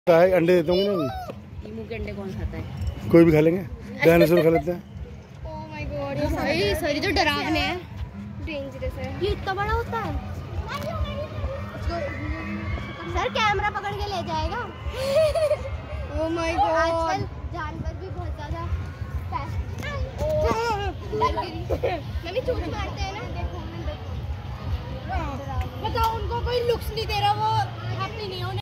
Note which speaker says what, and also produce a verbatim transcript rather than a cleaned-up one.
Speaker 1: है अंडे देते होंगे ना।
Speaker 2: ईमू के अंडे कौन खाता है?
Speaker 1: कोई भी खा लेंगे, डायनासोर खा लेते हैं।
Speaker 3: ओह माय गॉड, ये सही सही तो डरावने हैं, डेंजरस है। ये इतना बड़ा होता है। सर कैमरा पकड़ के ले जाएगा। ओह माय गॉड, आजकल जानवर भी बहुत ज्यादा मम्मी चूच मारते हैं ना। देखो बताओ, उनको कोई लुक्स नहीं दे रहा, वो हैप्पी नहीं होने।